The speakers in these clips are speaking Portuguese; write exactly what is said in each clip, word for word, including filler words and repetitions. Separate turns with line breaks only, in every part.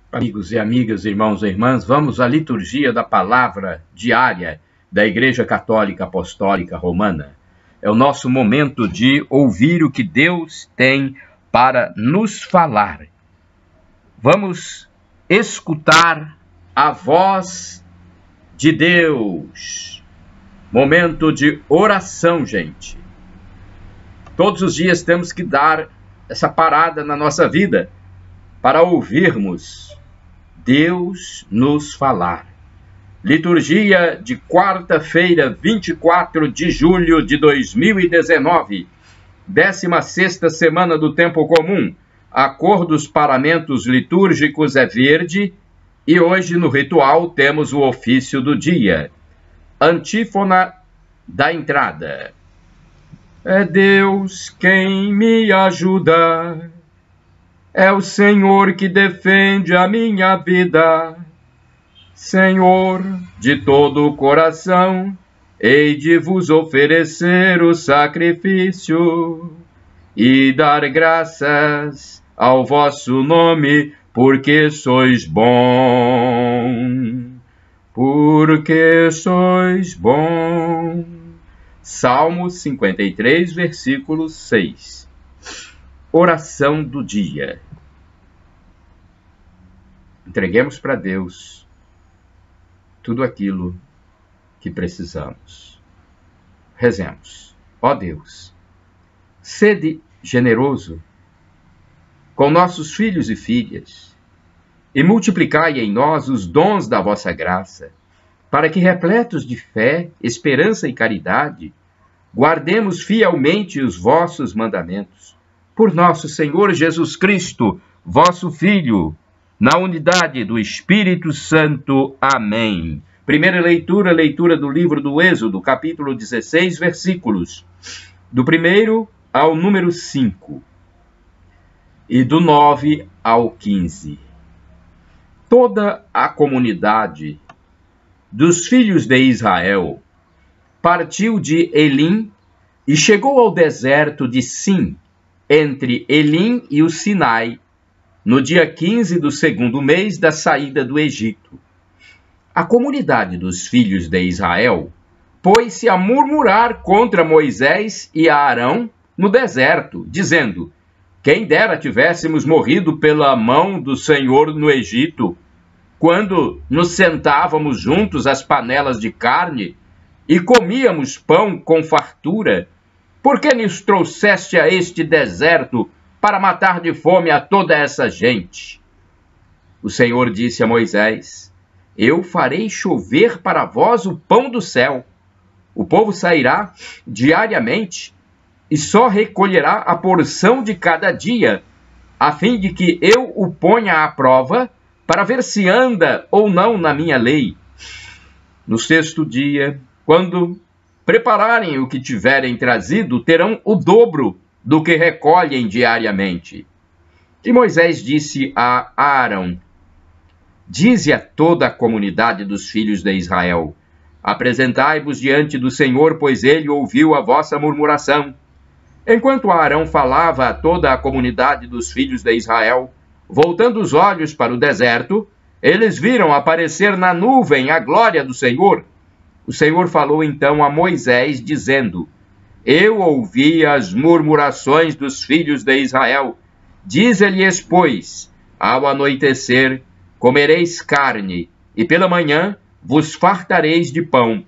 Amigos e amigas, irmãos e irmãs, vamos à liturgia da palavra diária da Igreja Católica Apostólica Romana. É o nosso momento de ouvir o que Deus tem para nos falar. Vamos escutar a voz de Deus. Momento de oração, gente. Todos os dias temos que dar essa parada na nossa vida para ouvirmos Deus nos falar. Liturgia de quarta-feira, vinte e quatro de julho de dois mil e dezenove, décima sexta semana do Tempo Comum. A cor dos paramentos litúrgicos é verde e hoje no ritual temos o ofício do dia. Antífona da entrada. É Deus quem me ajuda. É o Senhor que defende a minha vida. Senhor, de todo o coração, hei de vos oferecer o sacrifício e dar graças ao vosso nome, porque sois bom, porque sois bom. Salmo cinquenta e três, versículo seis. Oração do dia. Entreguemos para Deus tudo aquilo que precisamos. Rezemos. Ó Deus, sede generoso com nossos filhos e filhas e multiplicai em nós os dons da vossa graça, para que, repletos de fé, esperança e caridade, guardemos fielmente os vossos mandamentos. Por nosso Senhor Jesus Cristo, vosso Filho, na unidade do Espírito Santo. Amém. Primeira leitura, leitura do livro do Êxodo, capítulo dezesseis, versículos do primeiro ao número cinco e do nove ao quinze. Toda a comunidade dos filhos de Israel partiu de Elim e chegou ao deserto de Sim, entre Elim e o Sinai, no dia quinze do segundo mês da saída do Egito. A comunidade dos filhos de Israel pôs-se a murmurar contra Moisés e Arão no deserto, dizendo: quem dera tivéssemos morrido pela mão do Senhor no Egito, quando nos sentávamos juntos às panelas de carne e comíamos pão com fartura. Por que nos trouxeste a este deserto para matar de fome a toda essa gente? O Senhor disse a Moisés: eu farei chover para vós o pão do céu. O povo sairá diariamente e só recolherá a porção de cada dia, a fim de que eu o ponha à prova para ver se anda ou não na minha lei. No sexto dia, quando prepararem o que tiverem trazido, terão o dobro do que recolhem diariamente. E Moisés disse a Arão: dize a toda a comunidade dos filhos de Israel: apresentai-vos diante do Senhor, pois ele ouviu a vossa murmuração. Enquanto Arão falava a toda a comunidade dos filhos de Israel, voltando os olhos para o deserto, eles viram aparecer na nuvem a glória do Senhor. O Senhor falou então a Moisés, dizendo: eu ouvi as murmurações dos filhos de Israel. Dize-lhes, pois, ao anoitecer comereis carne, e pela manhã vos fartareis de pão.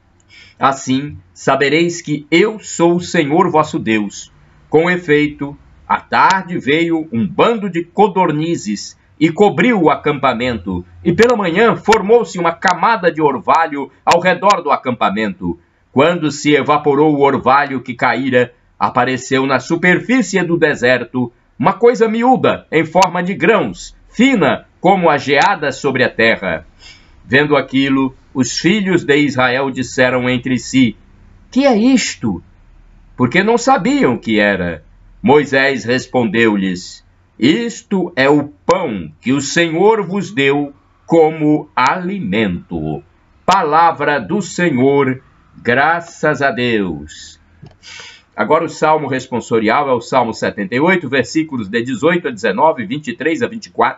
Assim sabereis que eu sou o Senhor vosso Deus. Com efeito, à tarde veio um bando de codornizes e cobriu o acampamento, e pela manhã formou-se uma camada de orvalho ao redor do acampamento. Quando se evaporou o orvalho que caíra, apareceu na superfície do deserto uma coisa miúda, em forma de grãos, fina como a geada sobre a terra. Vendo aquilo, os filhos de Israel disseram entre si: que é isto? Porque não sabiam o que era. Moisés respondeu-lhes: isto é o pão que o Senhor vos deu como alimento. Palavra do Senhor, graças a Deus. Agora o salmo responsorial é o Salmo setenta e oito, versículos de dezoito a dezenove, vinte e três a vinte e quatro,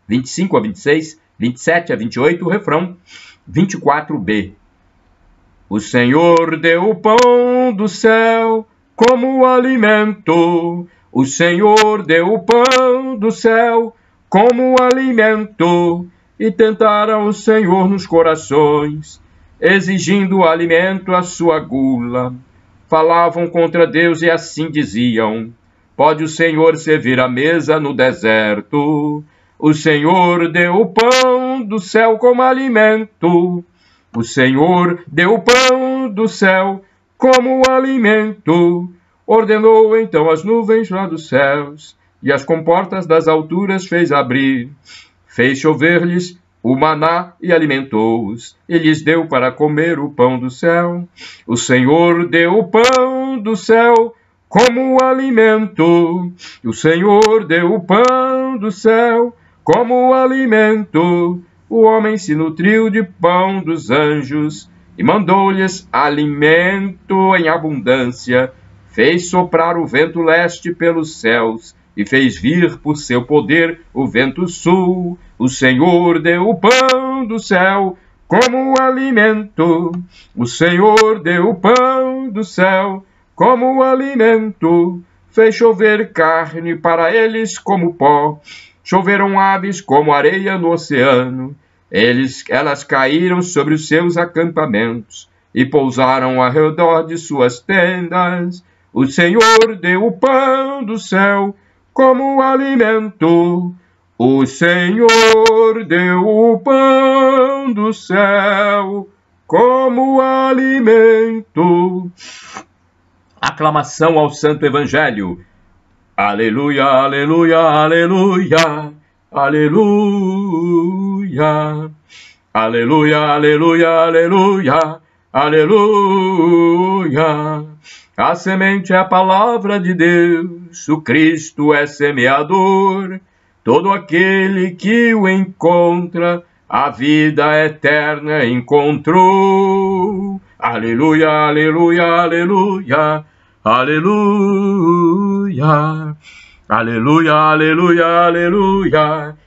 vinte e cinco a vinte e seis, vinte e sete a vinte e oito, o refrão vinte e quatro b. O Senhor deu o pão do céu como alimento, o Senhor deu o pão do céu como alimento, e tentaram o Senhor nos corações, exigindo alimento à sua gula. Falavam contra Deus e assim diziam: pode o Senhor servir a mesa no deserto? O Senhor deu o pão do céu como alimento, o Senhor deu o pão do céu como alimento. Ordenou então as nuvens lá dos céus, e as comportas das alturas fez abrir. Fez chover-lhes o maná e alimentou-os, e lhes deu para comer o pão do céu. O Senhor deu o pão do céu como alimento, o Senhor deu o pão do céu como alimento. O homem se nutriu de pão dos anjos, e mandou-lhes alimento em abundância. Fez soprar o vento leste pelos céus, e fez vir por seu poder o vento sul. O Senhor deu o pão do céu como alimento, o Senhor deu o pão do céu como alimento. Fez chover carne para eles como pó, choveram aves como areia no oceano. Eles, elas caíram sobre os seus acampamentos e pousaram ao redor de suas tendas. O Senhor deu o pão do céu como alimento, o Senhor deu o pão do céu como alimento. Aclamação ao Santo Evangelho. Aleluia, aleluia, aleluia, aleluia. Aleluia, aleluia, aleluia, aleluia. A semente é a palavra de Deus, o Cristo é semeador. Todo aquele que o encontra, a vida eterna encontrou. Aleluia, aleluia, aleluia, aleluia. Aleluia, aleluia, aleluia,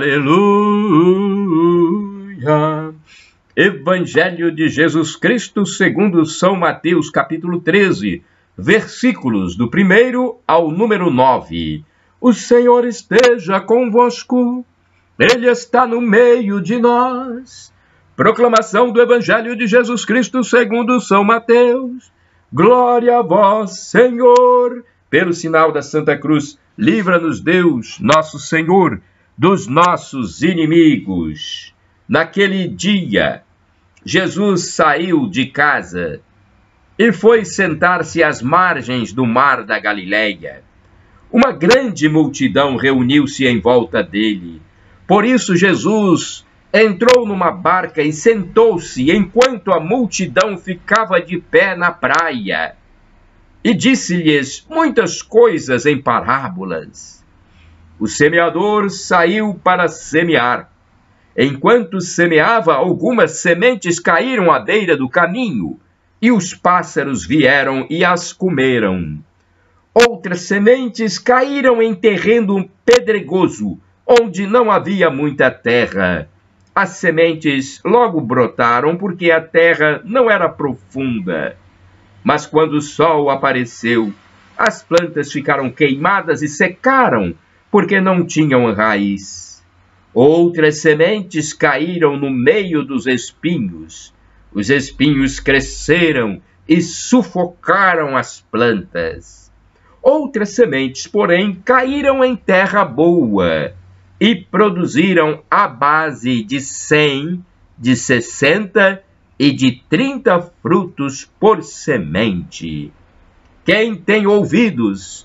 aleluia. Evangelho de Jesus Cristo segundo São Mateus, capítulo treze, versículos do primeiro ao número nove. O Senhor esteja convosco, Ele está no meio de nós. Proclamação do Evangelho de Jesus Cristo segundo São Mateus. Glória a vós, Senhor. Pelo sinal da Santa Cruz, livra-nos Deus, nosso Senhor, dos nossos inimigos. Naquele dia, Jesus saiu de casa e foi sentar-se às margens do mar da Galileia. Uma grande multidão reuniu-se em volta dele. Por isso Jesus entrou numa barca e sentou-se enquanto a multidão ficava de pé na praia. E disse-lhes muitas coisas em parábolas. O semeador saiu para semear. Enquanto semeava, algumas sementes caíram à beira do caminho, e os pássaros vieram e as comeram. Outras sementes caíram em terreno pedregoso, onde não havia muita terra. As sementes logo brotaram, porque a terra não era profunda. Mas quando o sol apareceu, as plantas ficaram queimadas e secaram, porque não tinham raiz. Outras sementes caíram no meio dos espinhos. Os espinhos cresceram e sufocaram as plantas. Outras sementes, porém, caíram em terra boa e produziram à base de cem, de sessenta e de trinta frutos por semente. Quem tem ouvidos,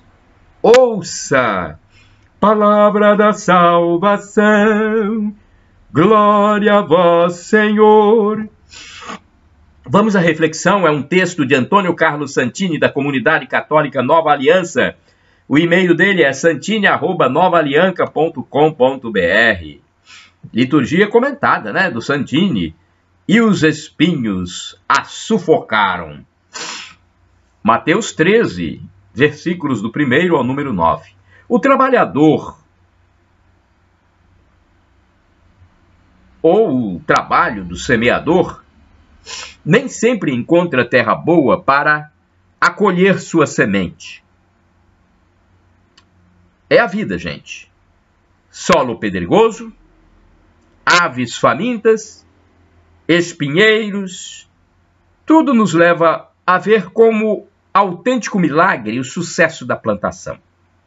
ouça. Palavra da salvação, glória a vós, Senhor. Vamos à reflexão, é um texto de Antônio Carlos Santini, da Comunidade Católica Nova Aliança. O e-mail dele é santini arroba nova alianca ponto com ponto br. Liturgia comentada, né, do Santini. E os espinhos a sufocaram. Mateus treze, versículos do primeiro ao número nove. O trabalhador ou o trabalho do semeador nem sempre encontra terra boa para acolher sua semente. É a vida, gente. Solo pedregoso, aves famintas, espinheiros, tudo nos leva a ver como autêntico milagre o sucesso da plantação.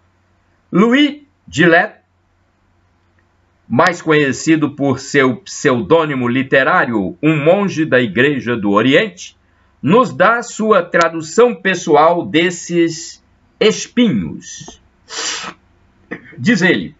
Louis Gillette, mais conhecido por seu pseudônimo literário, um monge da Igreja do Oriente, nos dá sua tradução pessoal desses espinhos. Diz ele: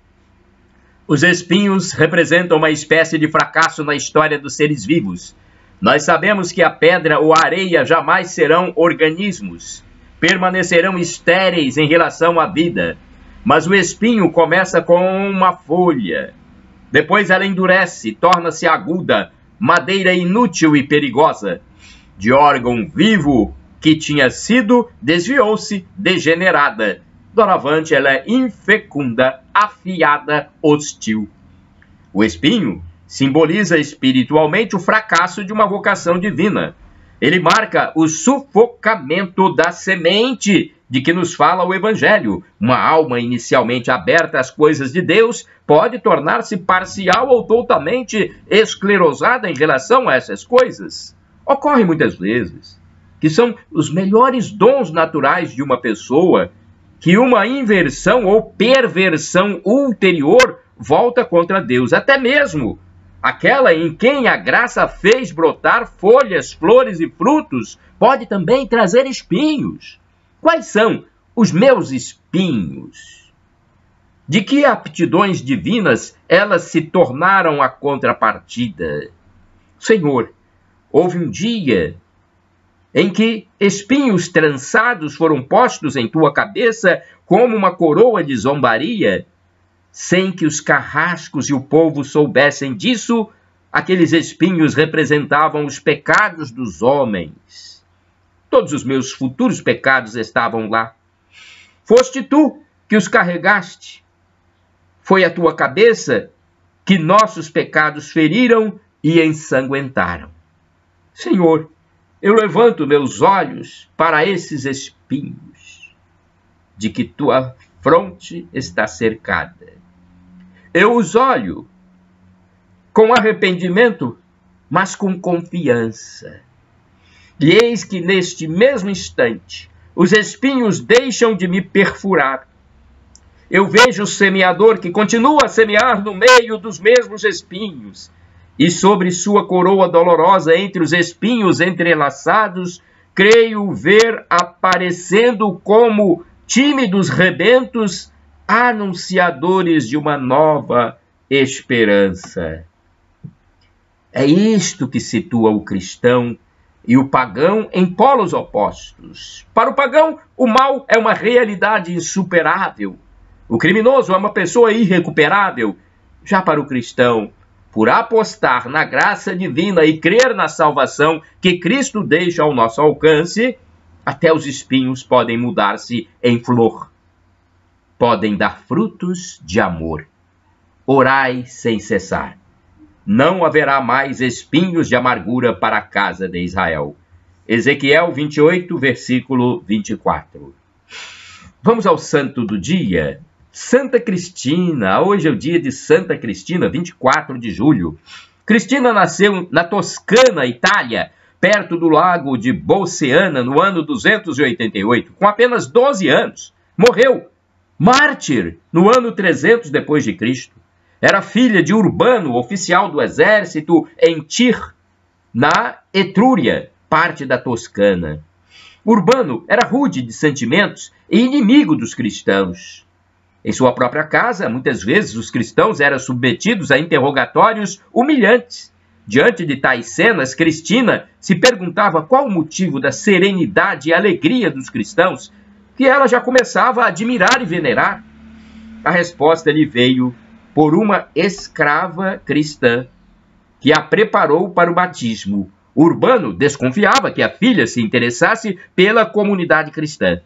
os espinhos representam uma espécie de fracasso na história dos seres vivos. Nós sabemos que a pedra ou a areia jamais serão organismos, permanecerão estéreis em relação à vida. Mas o espinho começa com uma folha. Depois ela endurece, torna-se aguda, madeira inútil e perigosa. De órgão vivo que tinha sido, desviou-se, degenerada. Doravante ela é infecunda, afiada, hostil. O espinho simboliza espiritualmente o fracasso de uma vocação divina. Ele marca o sufocamento da semente de que nos fala o Evangelho. Uma alma inicialmente aberta às coisas de Deus pode tornar-se parcial ou totalmente esclerosada em relação a essas coisas. Ocorre muitas vezes que são os melhores dons naturais de uma pessoa que uma inversão ou perversão ulterior volta contra Deus, até mesmo aquela em quem a graça fez brotar folhas, flores e frutos, pode também trazer espinhos. Quais são os meus espinhos? De que aptidões divinas elas se tornaram a contrapartida? Senhor, houve um dia em que espinhos trançados foram postos em tua cabeça como uma coroa de zombaria, sem que os carrascos e o povo soubessem disso. Aqueles espinhos representavam os pecados dos homens. Todos os meus futuros pecados estavam lá. Foste tu que os carregaste. Foi a tua cabeça que nossos pecados feriram e ensanguentaram. Senhor, eu levanto meus olhos para esses espinhos, de que tua fronte está cercada. Eu os olho com arrependimento, mas com confiança. E eis que neste mesmo instante, os espinhos deixam de me perfurar. Eu vejo o semeador que continua a semear no meio dos mesmos espinhos, e sobre sua coroa dolorosa, entre os espinhos entrelaçados, creio ver aparecendo como tímidos rebentos, anunciadores de uma nova esperança. É isto que situa o cristão e o pagão em polos opostos. Para o pagão, o mal é uma realidade insuperável. O criminoso é uma pessoa irrecuperável. Já para o cristão, por apostar na graça divina e crer na salvação que Cristo deixa ao nosso alcance, até os espinhos podem mudar-se em flor. Podem dar frutos de amor. Orai sem cessar. Não haverá mais espinhos de amargura para a casa de Israel. Ezequiel vinte e oito, versículo vinte e quatro. Vamos ao santo do dia. Santa Cristina. Hoje é o dia de Santa Cristina, vinte e quatro de julho. Cristina nasceu na Toscana, Itália, perto do lago de Bolsena, no ano duzentos e oitenta e oito, com apenas doze anos. Morreu mártir no ano trezentos depois de Cristo. Era filha de Urbano, oficial do exército em Tir, na Etrúria, parte da Toscana. Urbano era rude de sentimentos e inimigo dos cristãos. Em sua própria casa, muitas vezes os cristãos eram submetidos a interrogatórios humilhantes. Diante de tais cenas, Cristina se perguntava qual o motivo da serenidade e alegria dos cristãos, que ela já começava a admirar e venerar. A resposta lhe veio por uma escrava cristã que a preparou para o batismo. Urbano desconfiava que a filha se interessasse pela comunidade cristã.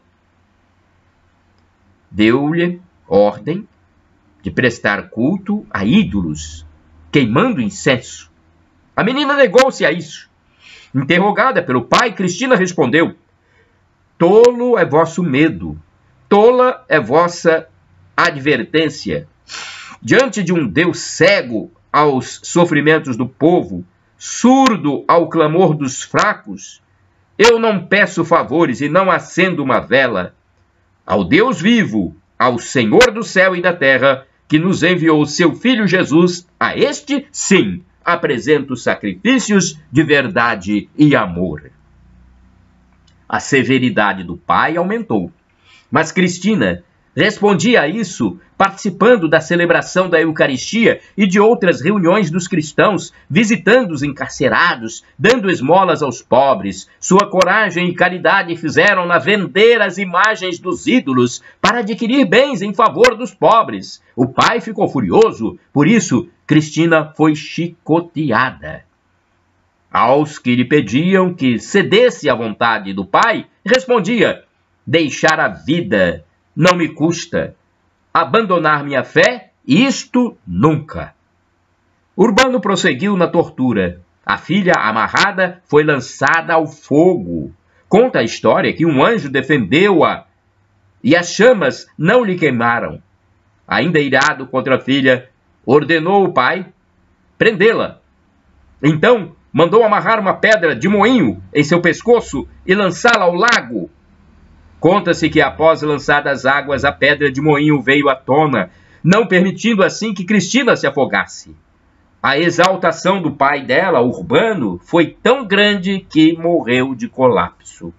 Deu-lhe ordem de prestar culto a ídolos queimando incenso. A menina negou-se a isso. Interrogada pelo pai, Cristina respondeu: tolo é vosso medo, tola é vossa advertência. Diante de um Deus cego aos sofrimentos do povo, surdo ao clamor dos fracos, eu não peço favores e não acendo uma vela. Ao Deus vivo, ao Senhor do céu e da terra, que nos enviou seu Filho Jesus, a este, sim, apresento sacrifícios de verdade e amor. A severidade do pai aumentou, mas Cristina respondia a isso participando da celebração da Eucaristia e de outras reuniões dos cristãos, visitando os encarcerados, dando esmolas aos pobres. Sua coragem e caridade fizeram-na vender as imagens dos ídolos para adquirir bens em favor dos pobres. O pai ficou furioso, por isso Cristina foi chicoteada. Aos que lhe pediam que cedesse à vontade do pai, respondia: deixar a vida não me custa. Abandonar minha fé, isto nunca. Urbano prosseguiu na tortura. A filha, amarrada, foi lançada ao fogo. Conta a história que um anjo defendeu-a e as chamas não lhe queimaram. Ainda irado contra a filha, ordenou o pai prendê-la. Então, mandou amarrar uma pedra de moinho em seu pescoço e lançá-la ao lago. Conta-se que após lançadas as águas, a pedra de moinho veio à tona, não permitindo assim que Cristina se afogasse. A exaltação do pai dela, Urbano, foi tão grande que morreu de colapso.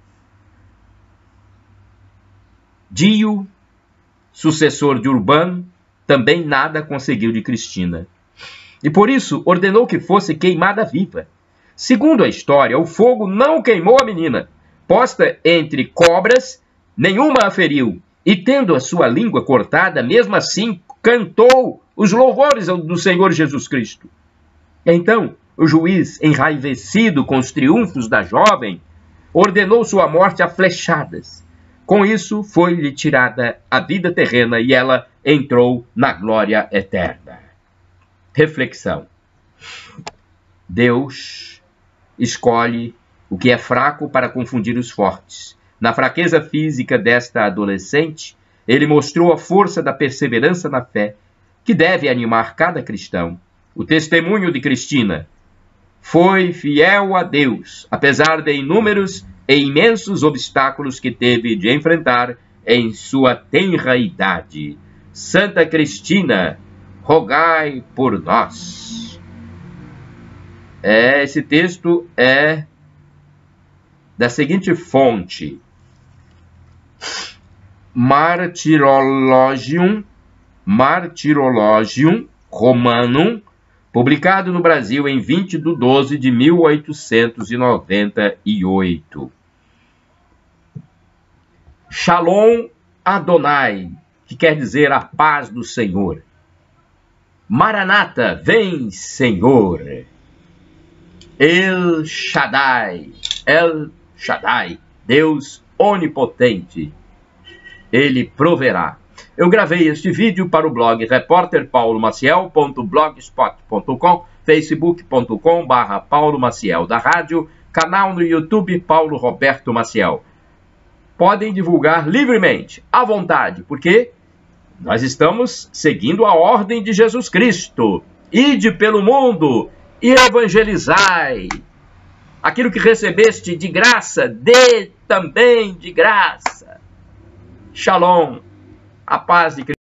Dio, sucessor de Urbano, também nada conseguiu de Cristina. E por isso ordenou que fosse queimada viva. Segundo a história, o fogo não queimou a menina. Posta entre cobras, nenhuma a feriu, e tendo a sua língua cortada, mesmo assim cantou os louvores do Senhor Jesus Cristo. Então, o juiz, enraivecido com os triunfos da jovem, ordenou sua morte a flechadas. Com isso, foi-lhe tirada a vida terrena e ela entrou na glória eterna. Reflexão. Deus escolhe o que é fraco para confundir os fortes. Na fraqueza física desta adolescente, ele mostrou a força da perseverança na fé, que deve animar cada cristão. O testemunho de Cristina foi fiel a Deus, apesar de inúmeros e imensos obstáculos que teve de enfrentar em sua tenra idade. Santa Cristina, rogai por nós. É, esse texto é da seguinte fonte: Martyrologium, Martyrologium Romanum, publicado no Brasil em vinte de doze de mil oitocentos e noventa e oito. Shalom Adonai, que quer dizer a paz do Senhor. Maranata, vem, Senhor. El Shaddai, El Shaddai, Deus onipotente. Ele proverá. Eu gravei este vídeo para o blog repórter paulo maciel ponto blogspot ponto com, facebook ponto com barra Paulo Maciel da rádio, canal no YouTube Paulo Roberto Maciel. Podem divulgar livremente, à vontade, porque nós estamos seguindo a ordem de Jesus Cristo. Ide pelo mundo e evangelizai. Aquilo que recebeste de graça, dê também de graça. Shalom, a paz de Cristo.